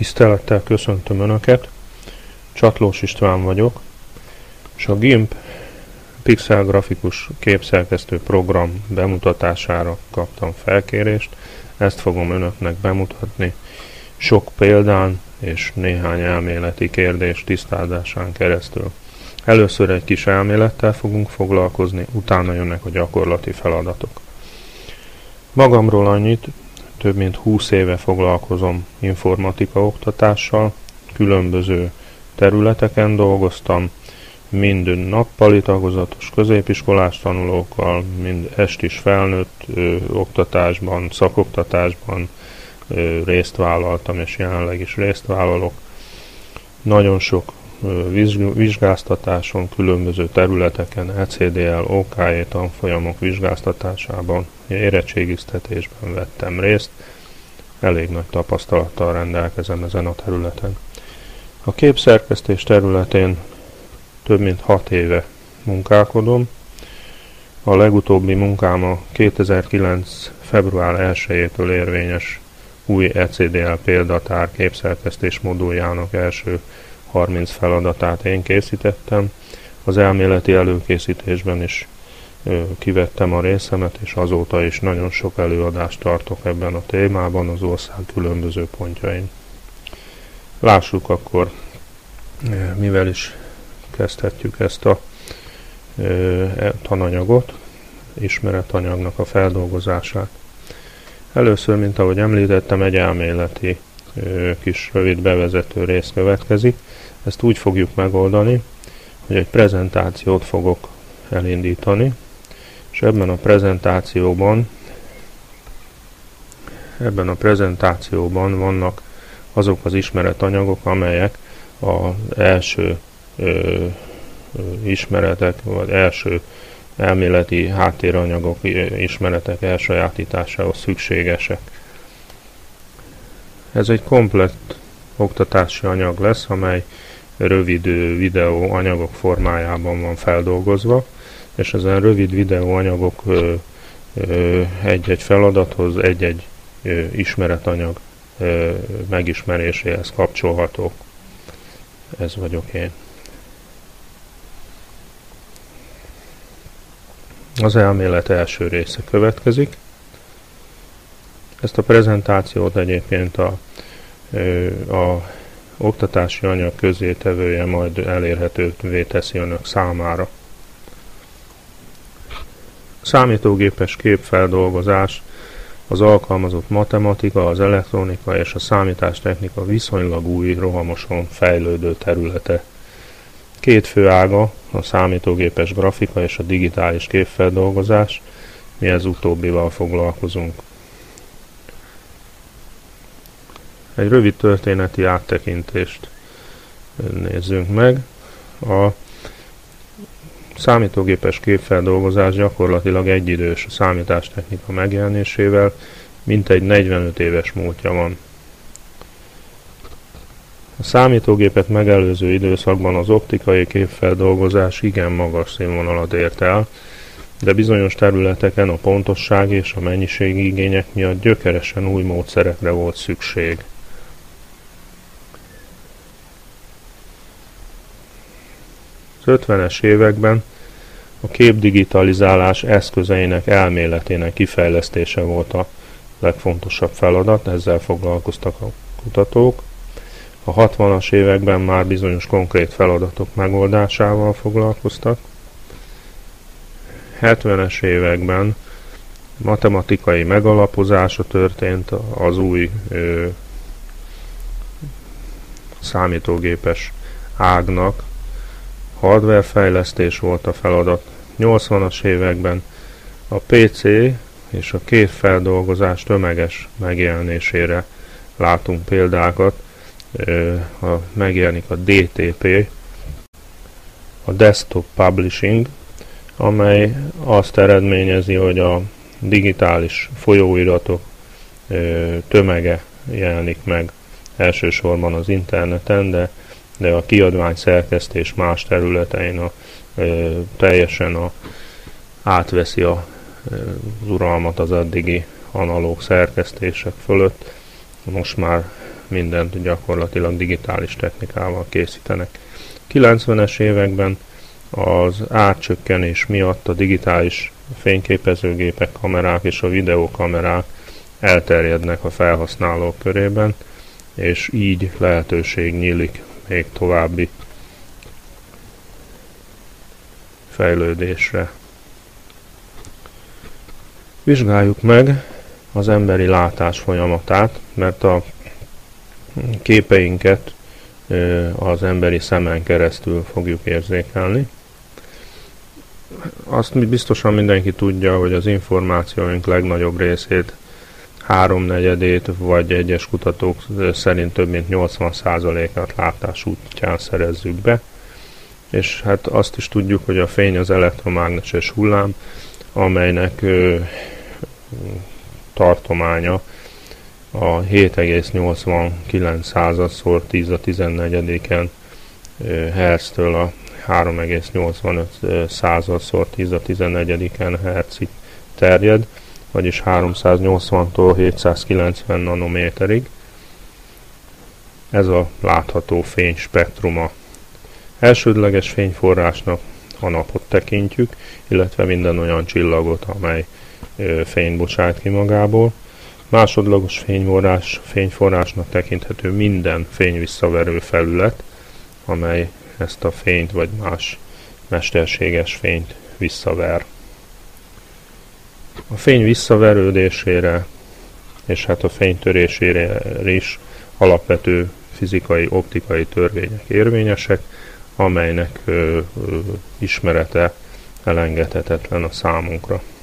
Tisztelettel köszöntöm Önöket, Csatlós István vagyok, és a GIMP Pixel grafikus képszerkesztő program bemutatására kaptam felkérést, ezt fogom Önöknek bemutatni sok példán és néhány elméleti kérdés tisztázásán keresztül. Először egy kis elmélettel fogunk foglalkozni, utána jönnek a gyakorlati feladatok. Magamról annyit, több mint 20 éve foglalkozom informatika oktatással, különböző területeken dolgoztam, mind nappali tagozatos középiskolás tanulókkal, mind estis felnőtt oktatásban, szakoktatásban részt vállaltam, és jelenleg is részt vállalok. Nagyon sok vizsgáztatáson, különböző területeken, ECDL, OKJ tanfolyamok vizsgáztatásában, érettségiztetésben vettem részt. Elég nagy tapasztalattal rendelkezem ezen a területen. A képszerkesztés területén több mint 6 éve munkálkodom. A legutóbbi munkám a 2009. február 1-től érvényes új ECDL példatár képszerkesztés moduljának első 30 feladatát én készítettem. Az elméleti előkészítésben is kivettem a részemet, és azóta is nagyon sok előadást tartok ebben a témában az ország különböző pontjain. Lássuk akkor, mivel is kezdhetjük ezt a tananyagot, ismeretanyagnak a feldolgozását. Először, mint ahogy említettem, egy elméleti kis rövid bevezető rész következik. Ezt úgy fogjuk megoldani, hogy egy prezentációt fogok elindítani, és ebben a prezentációban vannak azok az ismeretanyagok, amelyek az első ismeretek, vagy első elméleti háttéranyagok, ismeretek elsajátításához szükségesek. Ez egy komplett oktatási anyag lesz, amely rövid videó anyagok formájában van feldolgozva, és ezen rövid videó anyagok egy-egy feladathoz, egy-egy ismeretanyag megismeréséhez kapcsolhatók. Ez vagyok én. Az elmélet első része következik. Ezt a prezentációt egyébként a oktatási anyag közzétevője majd elérhetővé teszi Önök számára. A számítógépes képfeldolgozás, az alkalmazott matematika, az elektronika és a számítástechnika viszonylag új, rohamosan fejlődő területe. Két fő ága, a számítógépes grafika és a digitális képfeldolgozás, mi ez utóbbival foglalkozunk. Egy rövid történeti áttekintést nézzünk meg. A számítógépes képfeldolgozás gyakorlatilag egyidős a számítástechnika megjelenésével, mintegy 45 éves múltja van. A számítógépet megelőző időszakban az optikai képfeldolgozás igen magas színvonalat ért el, de bizonyos területeken a pontosság és a mennyiségi igények miatt gyökeresen új módszerekre volt szükség. Az 50-es években a képdigitalizálás eszközeinek elméletének kifejlesztése volt a legfontosabb feladat, ezzel foglalkoztak a kutatók. A 60-as években már bizonyos konkrét feladatok megoldásával foglalkoztak. 70-es években matematikai megalapozása történt az új számítógépes ágnak, hardware fejlesztés volt a feladat. 80-as években a PC és a képfeldolgozás tömeges megjelenésére látunk példákat. Megjelenik a DTP, a Desktop Publishing, amely azt eredményezi, hogy a digitális folyóiratok tömege jelenik meg elsősorban az interneten, de a kiadvány szerkesztés más területein teljesen átveszi az uralmat az addigi analóg szerkesztések fölött. Most már mindent gyakorlatilag digitális technikával készítenek. 90-es években az árcsökkenés miatt a digitális fényképezőgépek, kamerák és a videókamerák elterjednek a felhasználók körében, és így lehetőség nyílik még további fejlődésre. Vizsgáljuk meg az emberi látás folyamatát, mert a képeinket az emberi szemen keresztül fogjuk érzékelni. Azt biztosan mindenki tudja, hogy az információink legnagyobb részét, 3/4-ét, vagy egyes kutatók szerint több mint 80%-át látás útján szerezzük be. És hát azt is tudjuk, hogy a fény az elektromágneses hullám, amelynek tartománya a 7,89 x 10^14 Hz-től a 3,85 x 10^14 Hz-ig terjed, vagyis 380-tól 790 nanométerig. Ez a látható fény spektruma. Elsődleges fényforrásnak a napot tekintjük, illetve minden olyan csillagot, amely fényt bocsát ki magából. Másodlagos fényforrásnak tekinthető minden fényvisszaverő felület, amely ezt a fényt vagy más mesterséges fényt visszaver. A fény visszaverődésére és hát a fénytörésére is alapvető fizikai, optikai törvények érvényesek, amelynek ismerete elengedhetetlen a számunkra.